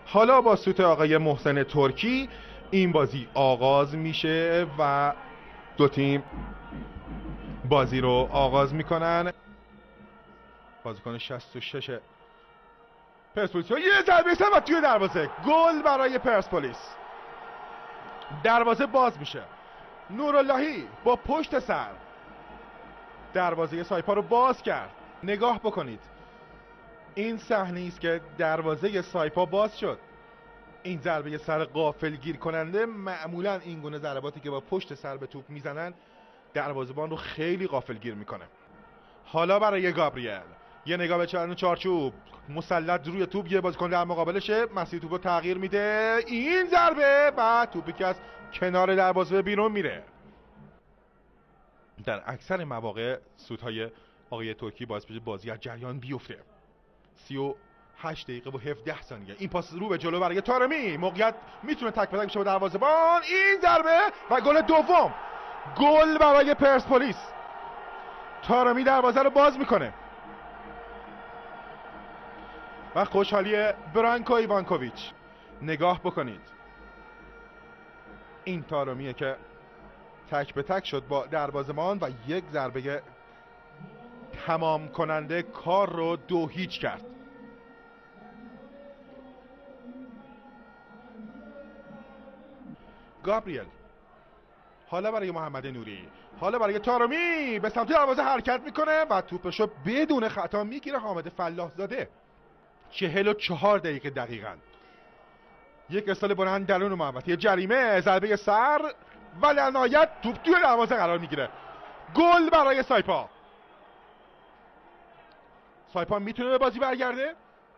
حالا با سوت آقای محسن ترکی این بازی آغاز میشه و دو تیم بازی رو آغاز میکنن. بازیکن 66 پرسپولیس یه ضربه سر و توی دروازه، گل برای پرسپولیس. دروازه باز میشه، نوراللهی با پشت سر دروازه سایپا رو باز کرد. نگاه بکنید، این صحنه است که دروازه سایپا باز شد. این ضربه سر غافلگیر کننده، معمولا این گونه ضرباتی که با پشت سر به توپ میزنن دروازه‌بان رو خیلی غافلگیر میکنه. حالا برای گابریل یه نگاه به چارچوب، مسلط روی توپ، یه بازیکن در مقابلشه، مسیر توپ رو تغییر میده، این ضربه و توپی که از کنار دروازه بیرون میره. در اکثر مواقع سودهای آقای ترکی باعث میشه بازی از جریان بیفته. 38 دقیقه و 17 ثانیه. این پاس رو به جلو برای تارمی، موقعیت میتونه تک به تک بشه با دروازه‌بان، این ضربه و گل دوم. گل برای پرسپولیس. تارمی دروازه رو باز میکنه و خوشحالی برانکو ایوانکوویچ. نگاه بکنید، این تارمیه که تک به تک شد با دروازه‌بان و یک ضربه تمام کننده کار رو 2-0 کرد. گابریل، حالا برای محمد نوری، حالا برای تارمی، به سمت دروازه حرکت میکنه و توپشو بدون خطا میگیره حامد فلاح زاده. 44 دقیقه دقیقاً. یک ارسال بلند درون محوطه جریمه، ضربه سر و در نهایت توپ توی دروازه قرار میگیره. گل برای سایپا. سایپا میتونه به بازی برگرده.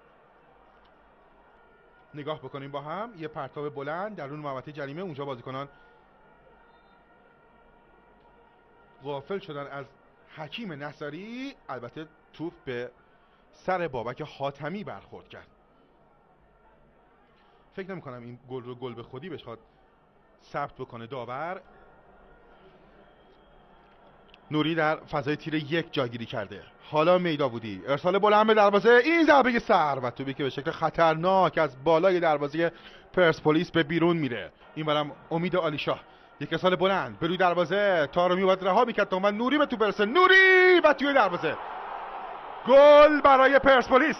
نگاه بکنیم با هم، یه پرتاب بلند درون محوطه جریمه، اونجا بازیکنان غافل شدن از حکیم نصاری. البته توپ به سر بابک حاتمی برخورد کرد. فکر نمی کنم این گل رو گل به خودی بخواد ثبت بکنه داور. نوری در فضای تیر یک جاگیری کرده. حالا میداودی، ارسال بلند به دروازه، این ضربه سر و توپی که به شکل خطرناک از بالای دروازه پرسپولیس به بیرون میره. این برم امید عالیشاه، یک ارسال بلند به روی دروازه، تارمی باید رها میکرد تا من نوری به توپ برسه، نوری و توی دروازه. گل برای پرسپولیس.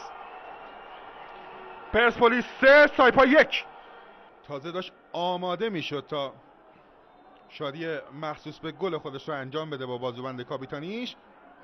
پرسپولیس 3 سایپا 1. تازه داشت آماده میشد تا شادی مخصوص به گل خودش رو انجام بده با بازوبند کاپیتانیش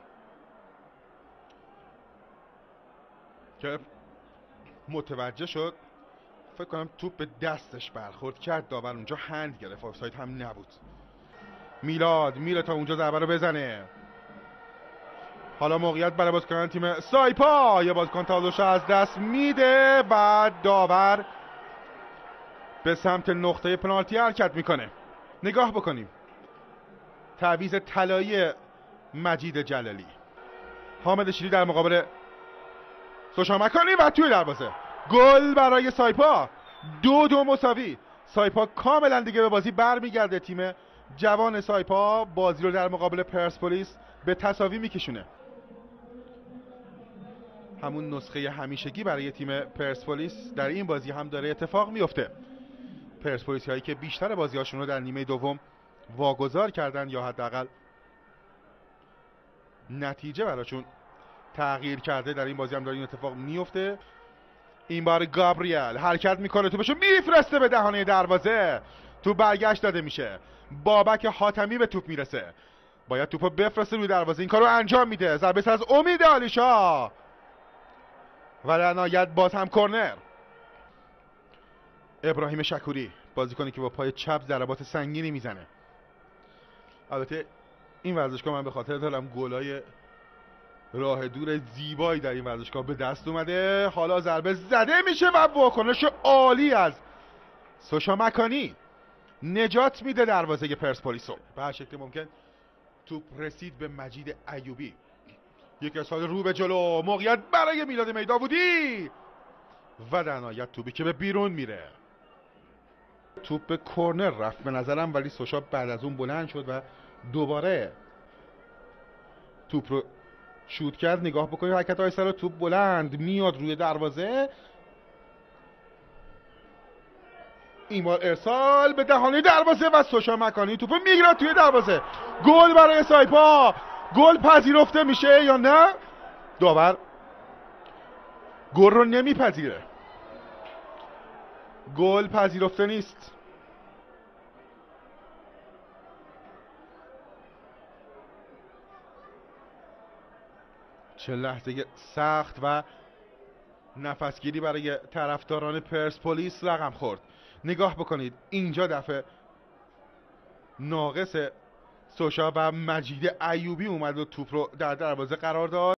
که متوجه شد فکر کنم توپ به دستش برخورد کرد. داور اونجا هند گرفت، آفساید هم نبود. میلاد میره تا اونجا ضربه رو بزنه. حالا موقعیت برای بازیکن تیم سایپا، یه بازیکن تازه‌شو از دست میده و داور به سمت نقطه پنالتی حرکت میکنه. نگاه بکنیم، تعویض طلایی مجید جلالی، حامد شیری در مقابل سوشا مکانی و توی دروازه. گل برای سایپا. 2-2 مساوی. سایپا کاملا دیگه به بازی برمیگرده. تیم جوان سایپا بازی رو در مقابل پرسپولیس به تساوی میکشونه. همون نسخه همیشگی برای تیم پرسپولیس در این بازی هم داره اتفاق میفته. پرسپولیسی هایی که بیشتر بازی هاشون رو در نیمه دوم واگذار کردن یا حداقل نتیجه براشون تغییر کرده، در این بازی هم داره این اتفاق میفته. این بار گابریل حرکت میکنه، توپشو میفرسته به دهانه دروازه، توپ برگشت داده میشه. بابک حاتمی به توپ میرسه، باید توپو بفرسته روی دروازه، این کارو انجام میده. ضربه از امید عالیشاه و در نهایت باز هم کرنر. ابراهیم شکوری، بازیکنی که با پای چپ ضربات سنگینی میزنه. البته این ورزشگاه من به خاطر دارم گلای راه دور زیبایی در این ورزشگاه به دست اومده. حالا ضربه زده میشه و واکنش عالی از سوشا مکانی نجات میده دروازه پرسپولیسو. به هر شکل ممکن توپ رسید به مجید ایوبی، یک ارسال رو به جلو، موقعیت برای میلاد میداودی و در نهایت توپی که به بیرون میره. توپ به کرنر رفت به نظرم، ولی سوشا بعد از اون بلند شد و دوباره توپ رو شوت کرد. نگاه بکنید حرکت های سر، توپ بلند میاد روی دروازه این بار ارسال به دهانه دروازه و سوشا مکانی توپ میگیره توی دروازه. گل برای سایپا. گل پذیرفته میشه یا نه؟ داور گل رو نمیپذیره. گل پذیرفته نیست. چه لحظه سخت و نفسگیری برای طرفداران پرسپولیس رقم خورد. نگاه بکنید اینجا دفعه ناقص سوشا و مجید ایوبی اومد و توپ رو در دروازه قرار داد.